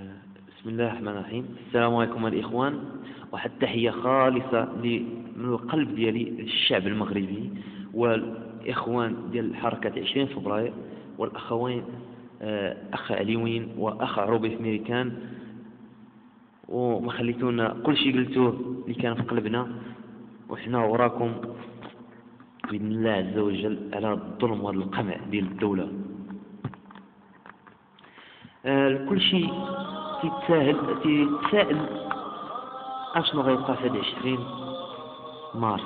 بسم الله الرحمن الرحيم. السلام عليكم الإخوان، واحد التحية خالصة من القلب ديالي للشعب المغربي والإخوان ديال حركة 20 فبراير والأخوين أخ عليوين وأخ عروبي في ميريكان، وما خليتونا كل شيء قلتوه اللي كان في قلبنا، وحنا وراكم بإذن الله عز وجل على الظلم والقمع ديال الدولة. كل شيء تتساءل اشنو غيبقى في هاد 20 مارس،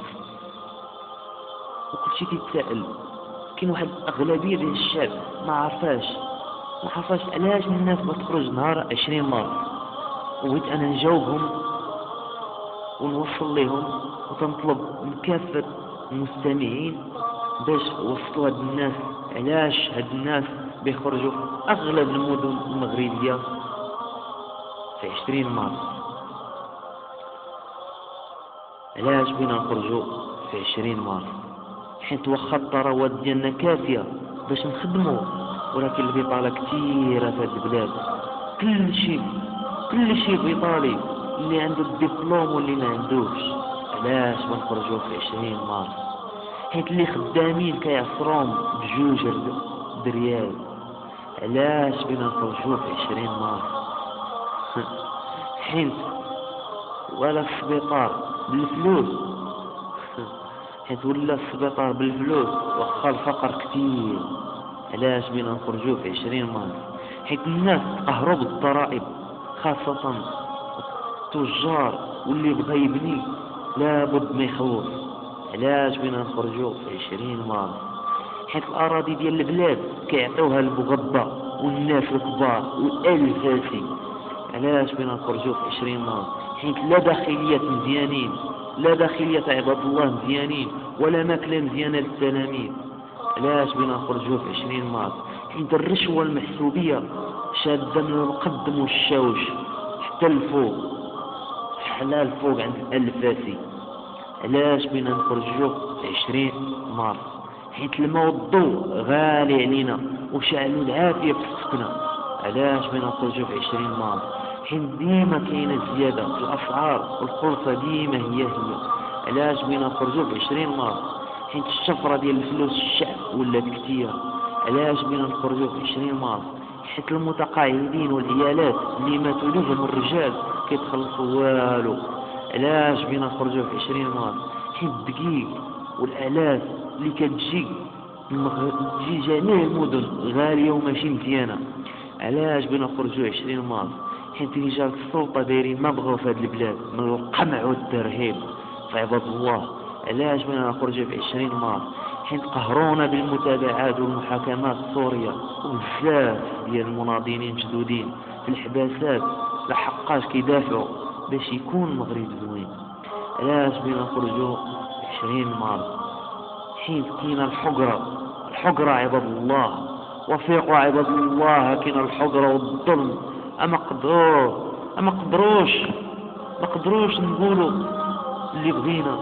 وكل شيء تتساءل. كاين واحد الاغلبيه ديال الشعب ما عرفاش علاش الناس ما تخرج نهار 20 مارس، وبغيت انا نجاوبهم ونوصل لهم، وتنطلب من كافه المستمعين باش وصلوا هاد الناس علاش هاد الناس بيخرجوا في اغلب المدن المغربيه في 20 مارس. علاش بينا نخرجوا في 20 مارس؟ حيت واخا الثروات ديالنا كافيه باش نخدموا، ولكن البطاله كثيره في هذه البلاد. كل شيء بطالي، اللي عنده الدبلوم واللي ما عندوش. علاش ما نخرجوا في 20 مارس؟ حيت اللي خدامين كيعصروهم بجوج دريال. علاش بينا نخرجوا في 20 مارس؟ حيت ولا السبيطار بالفلوس، حيت ولا السبيطار بالفلوس واخا الفقر كثير. علاش بينا نخرجوا في 20 مارس؟ حيت الناس تقهروا بالضرائب، خاصة التجار واللي بغى يبني لابد ما يخلص. علاش بينا نخرجوا في 20 مارس؟ حيت الأراضي ديال البلاد كيعطيوها للمغبى والناس الكبار والألفاسي. علاش بينا نخرجوا في 20 مارس؟ حيت لا داخليات مزيانين، لا داخلية عباد الله مزيانين، ولا ماكلة مزيانة للتلاميذ. علاش بينا نخرجوا في 20 مارس؟ حيت الرشوة المحسوبية شادة من القدم والشوش حتى الفوق، حلال فوق عند الألفاسي. علاش بينا نخرجوا في 20 مارس؟ حيت الماء والضوء غالي علينا وشعلوا العافية في السكنة. علاش بينا نخرجوا في 20 مارس؟ حيت ديما كاينه زياده في الاسعار والفرصه ديما هي. علاش بينا نخرجوا في 20 مارس؟ حيت الشفره ديال الفلوس الشعب ولات كثيره. علاش بينا نخرجوا في 20 مارس؟ حيت المتقاعدين والعيالات اللي ماتوا لهم الرجال كيتخلصوا والو. علاش بينا نخرجوا في 20 مارس؟ حيت الدقيق والاعلاف اللي كتجي جميع المدن غاليه وماشي مزيانه. علاش بينا نخرجوا 20 مارس؟ حيت رجال السلطة دايرين ما بغاو في هذه البلاد من القمع والترهيب في عباد الله. علاش بينا نخرجوا في 20 مارس؟ حيت قهرونا بالمتابعات والمحاكمات السورية، وبزاف ديال المناضلين مشدودين في الحباسات لحقاش كيدافعوا باش يكون المغرب زوين. علاش بينا نخرجوا في 20 مارس؟ حيت كاينه الحقرة عباد الله، وفيقوا عباد الله، كاينه الحقرة والظلم. ما قدروش نقولوا اللي بغينا.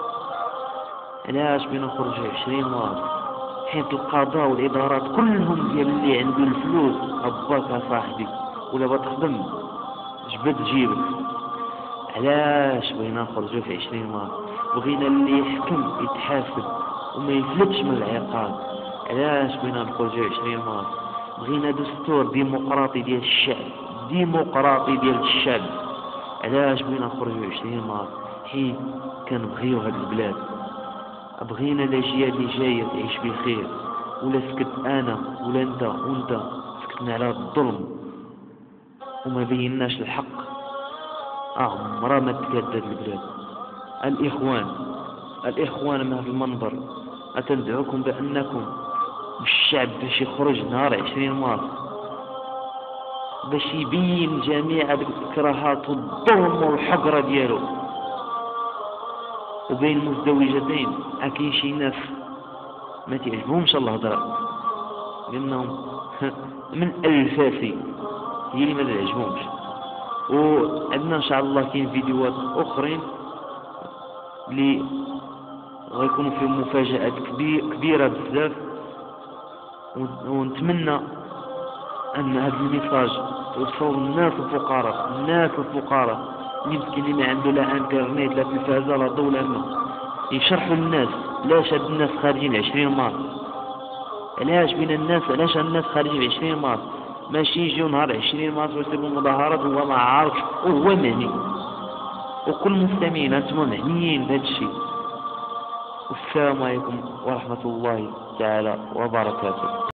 علاش بينا نخرجوا 20 مارس؟ حيت القضاء والادارات كلهم ديال اللي عنده الفلوس عباك يا صاحبي، ولا بتخدم جبد جيبك. علاش بغينا نخرجوا في 20 مارس؟ بغينا اللي يحكم يتحاسب وما يفلتش من العقاب. علاش بغينا نخرجوا 20 مارس؟ بغينا دستور ديمقراطي ديال الشعب. علاش بغينا نخرجوا 20 مارس؟ حيت كنبغيو هاد البلاد، بغينا الاجيال اللي جايه تعيش بخير. ولا سكت انا ولا انت وانت سكتنا على الظلم وما بيناش الحق، عمرها ما تتجدد البلاد. الاخوان ما في المنبر اتندعوكم بانكم بالشعب باش يخرج نهار 20 مارس باش يبين جميع الكراهات والظلم والحقرة ديالو. وبين المزدوجتين كاين شي ناس ما تعجبهمش الهضره، لانهم من الفاسي هي اللي ما تعجبهمش. وعندنا ان شاء الله كاين فيديوهات اخرين اللي غيكونوا فيهم مفاجآت كبيره بزاف، ونتمنى ان هذا الميساج وصلوا الناس الفقراء، الناس الفقراء اللي مسكين اللي ما عنده لا انترنت لا تلفازة لا ضوء لا ما، يشرحوا للناس علاش هاد الناس خارجين 20 مارس، علاش بين الناس، علاش الناس خارجين 20 مارس، ماشي يجيو نهار 20 مارس ويسيبوا مظاهرات وهو ما عارفش وهو معني. وكل المستمعين انتم معنيين بهذا الشيء. والسلام عليكم ورحمة الله تعالى وبركاته.